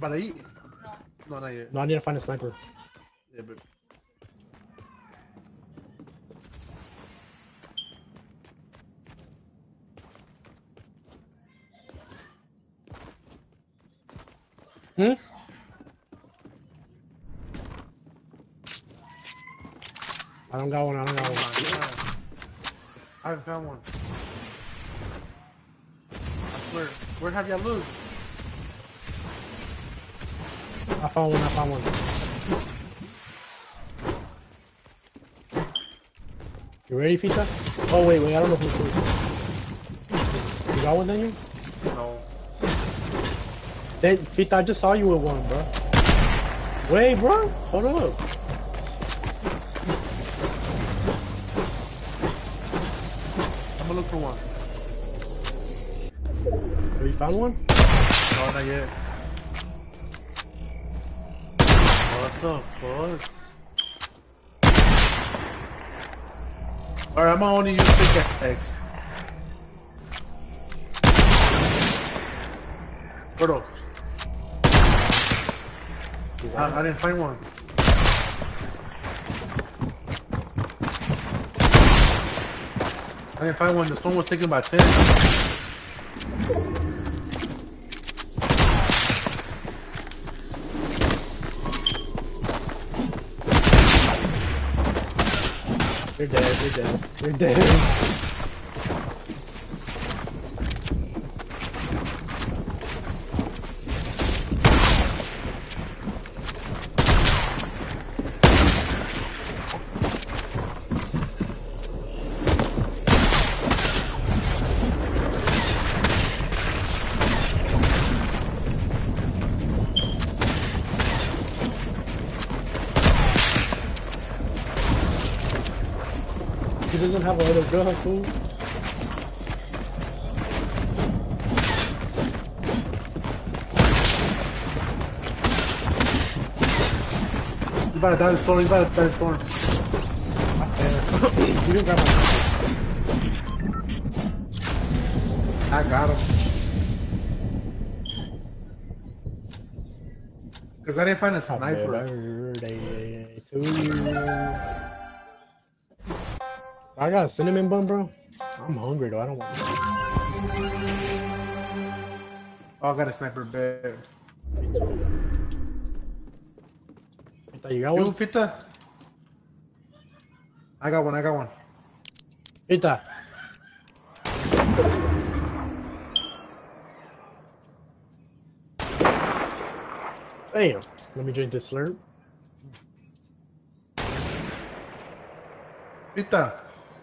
About to eat? No, not yet. No, I need to find a sniper. Yeah, but... Hmm? I don't got one, I don't got one. I haven't found one. I swear. Where have y'all looked? I found one, I found one. You ready, Fita? Oh, wait, I don't know who's. You got one, Daniel? No. Then, Fita, I just saw you with one, bro. Wait, bro. Hold up. I'm gonna look for one. Oh, you found one? No, not yet. What the fuck? Alright, I'm gonna only use pickaxe. Gordo. I didn't find one. I didn't find one. The storm was taken by 10. You're dead, you're dead. You're dead. He doesn't have another gun, fool. He's about to die in the storm. He's about to die in the storm. You didn't grab my I got him. Because I didn't find a sniper. Happy birthday to you. I got a cinnamon bun, bro. I'm hungry though. I don't want. Oh, I got a sniper bed. You got one? Fita? I got one. I got one. Fita. Damn. Let me drink this slurp. Fita.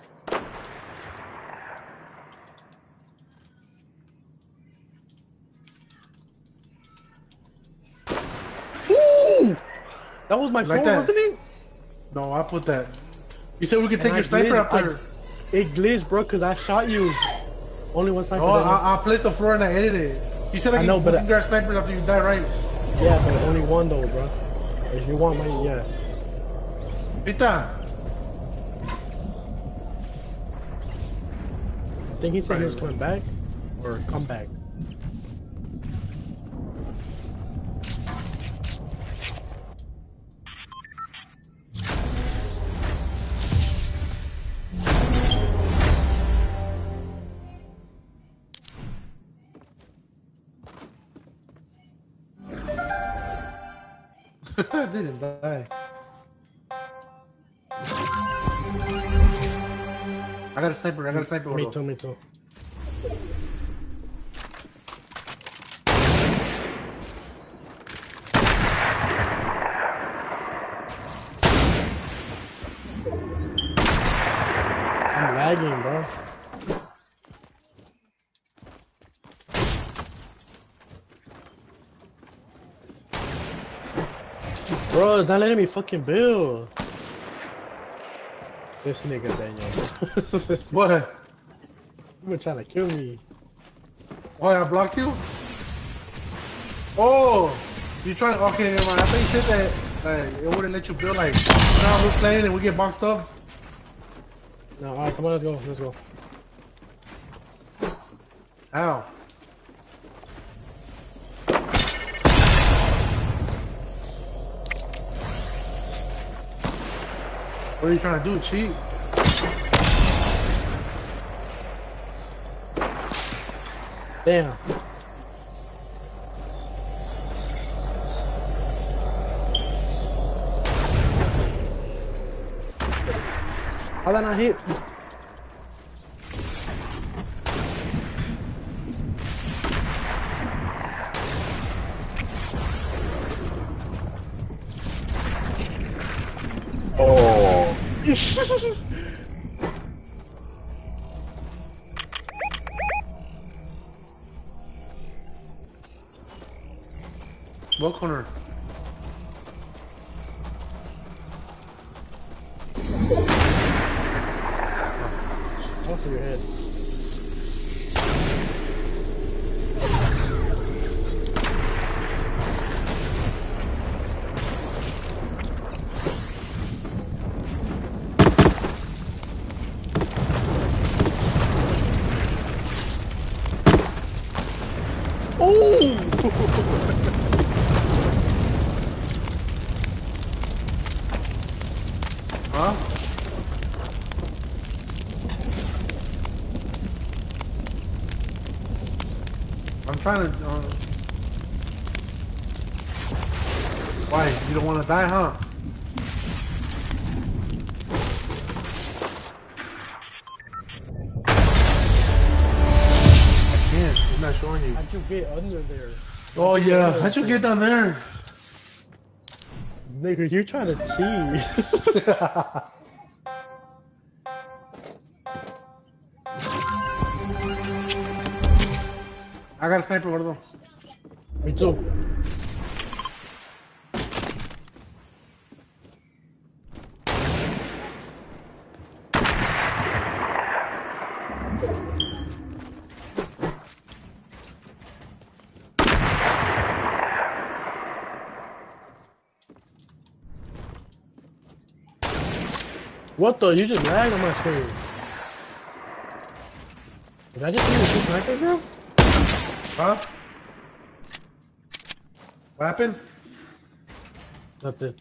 Ooh! That was my Like phone, that? wasn't it? No, I put that. You said we could take And your sniper after. It glitched, bro, because I shot you. Only one sniper. Oh, I placed the floor and I edited it. You said I know, but you can grab snipers after you die, right? Yeah, but only one though, bro. If you want my, yeah. Pita. I think he said he was coming back, or come back. I didn't die. I got a sniper. I got a sniper. Me too. Me too. I'm lagging, bro. Bro, it's not letting me fucking build. This nigga Daniel. What? You been trying to kill me. Oh, I blocked you? Oh! You trying to... Okay, never mind. I thought you said that it wouldn't let you build like... Now we're playing and we get boxed up. No, alright, come on, let's go. Let's go. Ow. What are you trying to do? Cheat? Damn. How that not hit? Oh. What corner? Off of your head. Huh? I'm trying to. Why? You don't want to die, huh? I can't. It's not showing you. How'd you get under there? Oh yeah. How'd you get down there? Nigga, you're trying to cheat. I got a sniper, gordo. Me too. What the? You just lagged on my screen. Did I just see you sniper, bro? Huh? What happened? Nothing.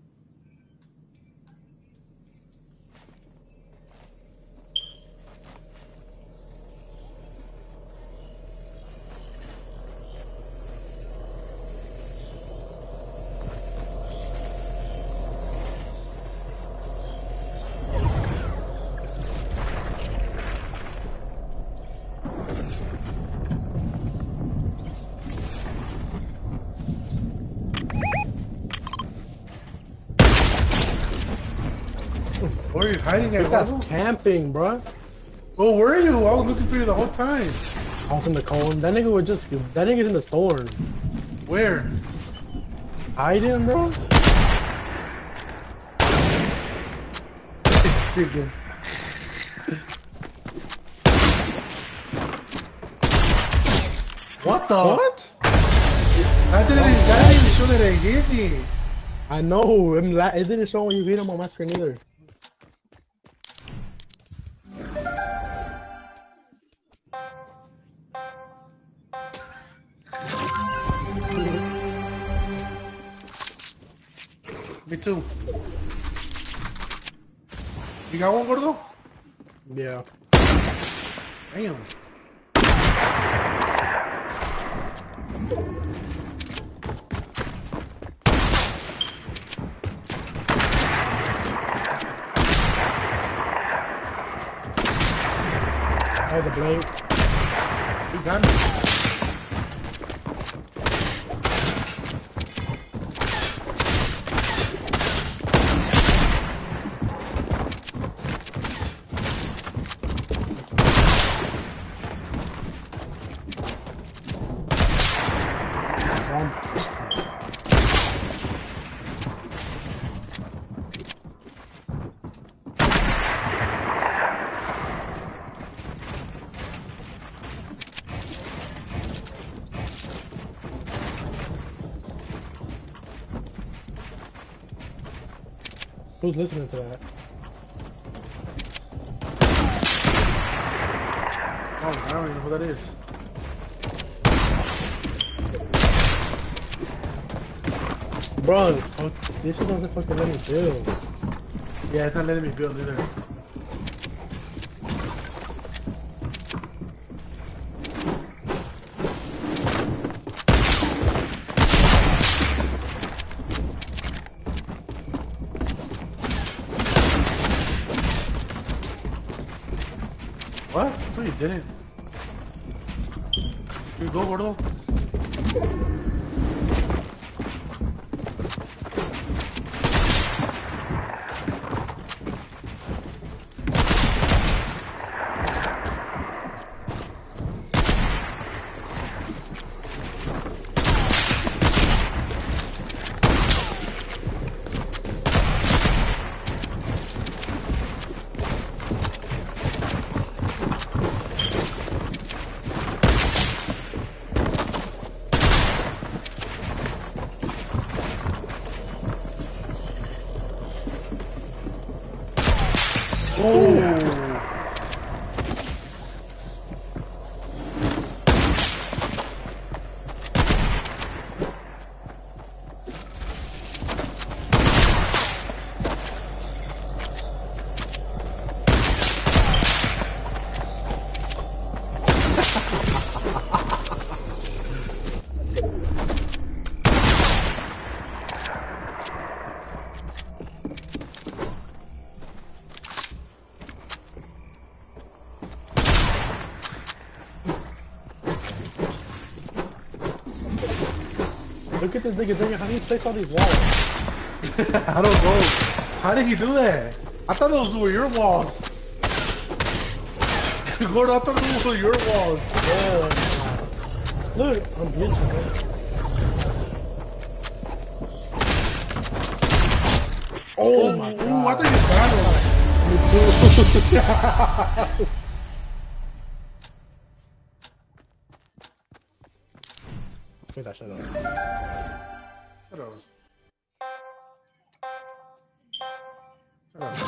Where are you hiding at, That's gordo? camping, bro. Oh, where are you? I was looking for you the whole time. I was in the cone. That nigga was just. That nigga's in the storm. Where? Hiding, bro? Chicken. What the? What? That didn't even show that it hit me. I know. It didn't show when you hit him on my screen either. Me too. You got one, gordo? Yeah. Damn. Oh, the blade. You got me. Who's listening to that? Oh, I don't even know who that is. Bro, this shit doesn't fucking let me build. Yeah, it's not letting me build either. What? No, you didn't. You go, gordo. Look at this nigga, Daniel. How do you place all these walls? I don't know. How did he do that? I thought those were your walls. Gordo, I thought those were your walls. Yeah. Look, I'm glitching, man. Oh my god. Ooh, I thought you battled. Wait, that shut up. Shut up. Shut up.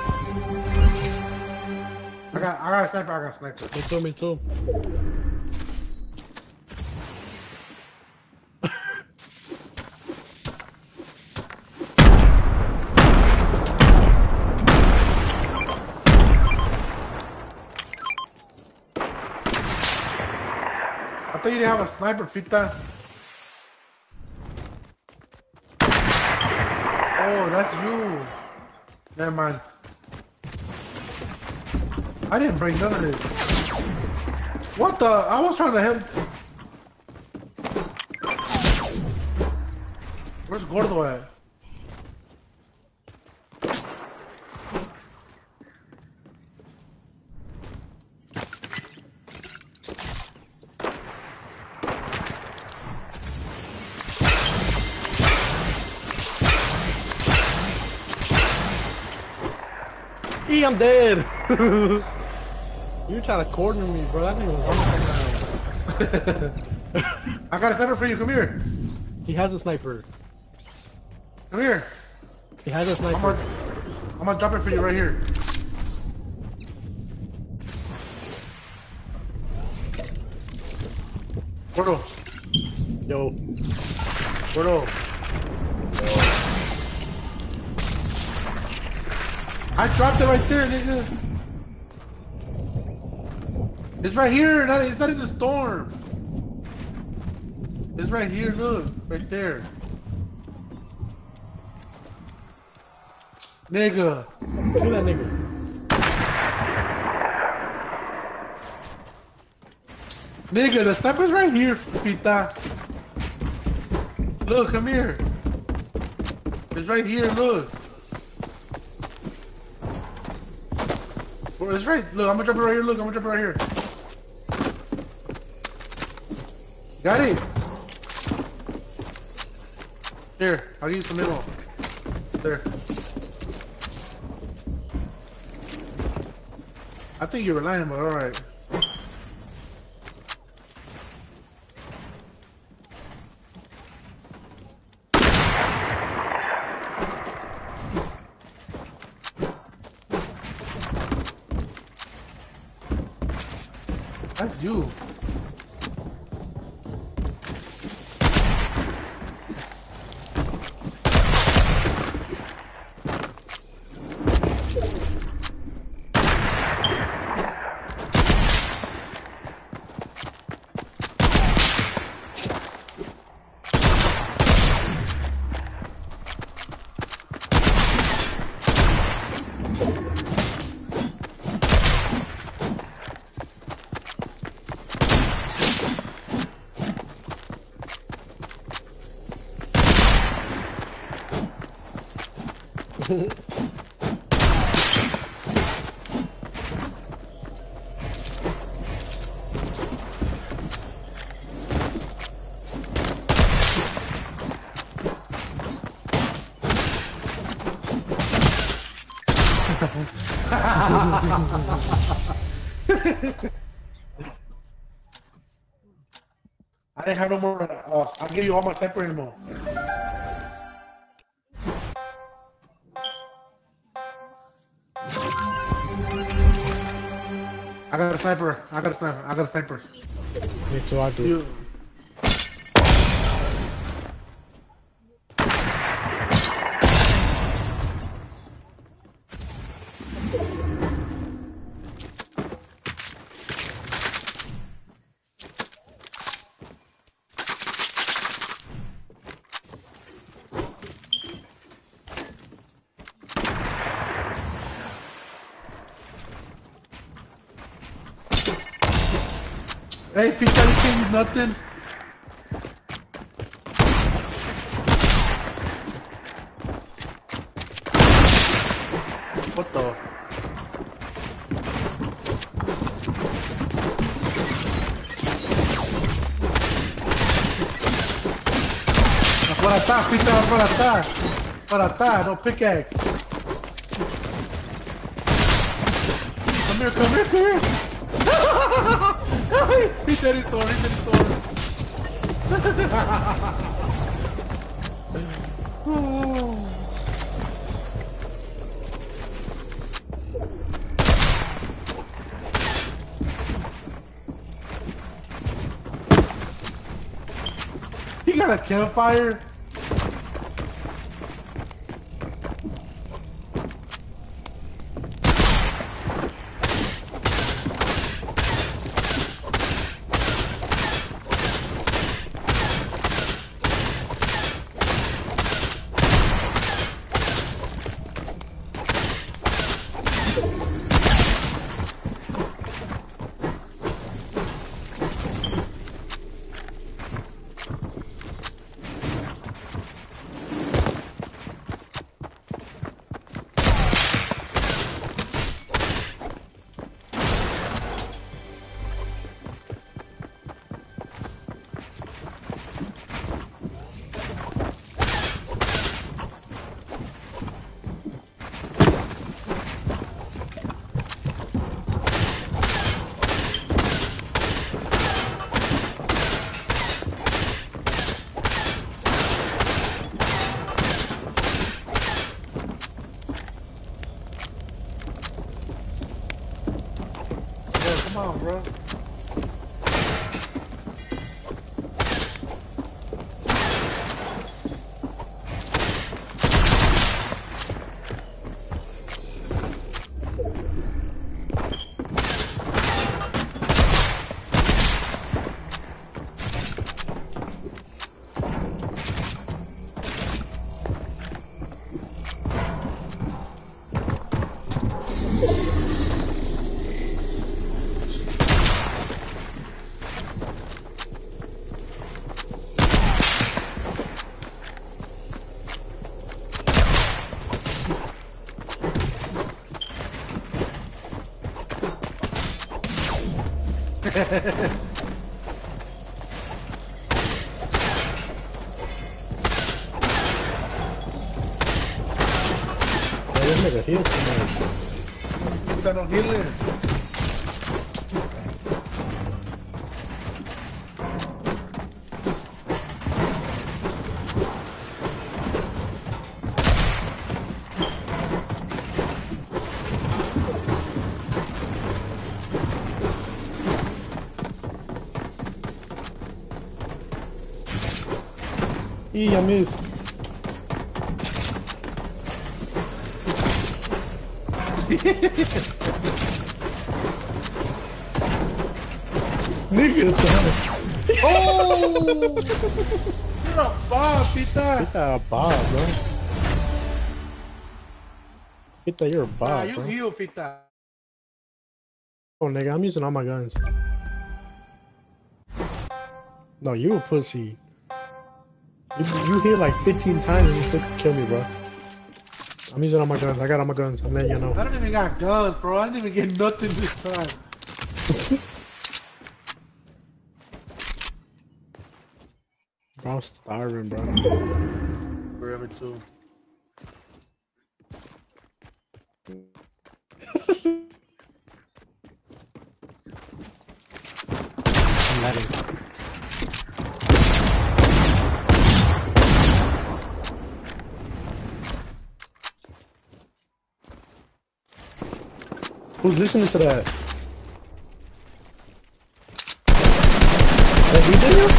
I got a sniper, I got a sniper. Me too. I thought you didn't have a sniper, Fita. Oh, that's you. Never mind. I didn't bring none of this. What the? I was trying to help. Where's Gordo at? E, I'm dead. You trying to corner me, bro? That nigga was running. I got a sniper for you. Come here. He has a sniper. Come here. He has a sniper. I'm gonna drop it for you right here. Gordo. Yo. Gordo. I dropped it right there, nigga. It's right here. It's not in the storm. It's right here. Look, right there. Nigga. Kill that nigga. Nigga, the sniper's right here, Pita. Look, come here. It's right here, look. Bro, it's right. Look, I'm gonna drop it right here. Look, I'm gonna drop it right here. Got it. Here, I'll give you some ammo. There. I think you were lying, but alright. That's you. I didn't have no more. I'll give you all my sniper ammo. I got a sniper. I got a sniper. I got a sniper. Me too, I do. You. Hey, Fita, you can't use nothing. What the? That's what I thought, Fita, that's what I thought. What I thought, no pickaxe. Come here, come here, come here. He did his door, he did his door. He got a campfire. Come on, bro. This nigga heal somebody. Puta, no healing. Ih, I missed. Nigga, Oh! You're a bomb, Pita. Pita a Bob, bro. Pita, you're a Nah, Bob, you bro. heal, Pita. Oh, nigga, I'm using all my guns. No, you a pussy. You hit like 15 times and you still could kill me, bro. I'm using all my guns. I got all my guns. I'm letting you know. I don't even got guns, bro. I didn't even get nothing this time. Bro, I'm starving, bro. Forever too. I'm lagging. Who's listening to that? That you, Daniel?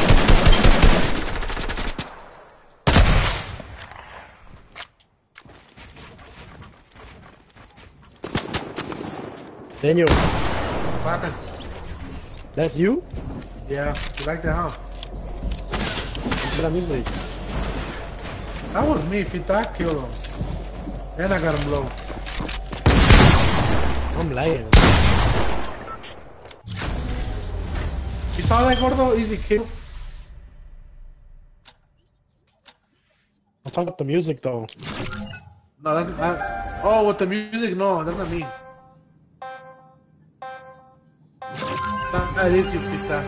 Daniel, What happened? that's you? Yeah, you like that, huh? What that music? That was me. Fita, I killed him. And I got him low. I'm lagging. You saw that, Gordo? Easy kill. I'm talking about the music though. No, that's oh, with the music? No, that's not me. That is you, Fita.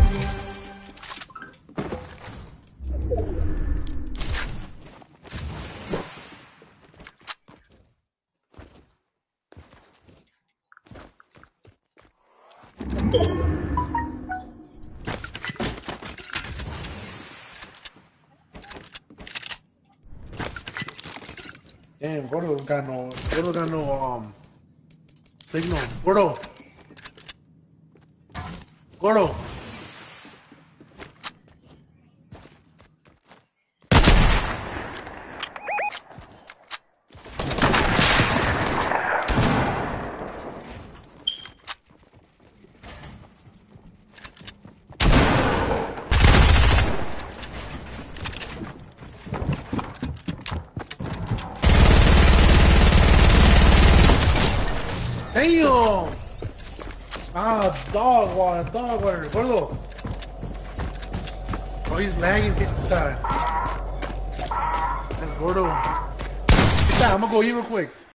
Damn, Gordo got no signal. Gordo. Gordo. Damn! Ah, dog water, Gordo. Oh, he's lagging 50 times. That's Gordo. I'm gonna go eat real quick.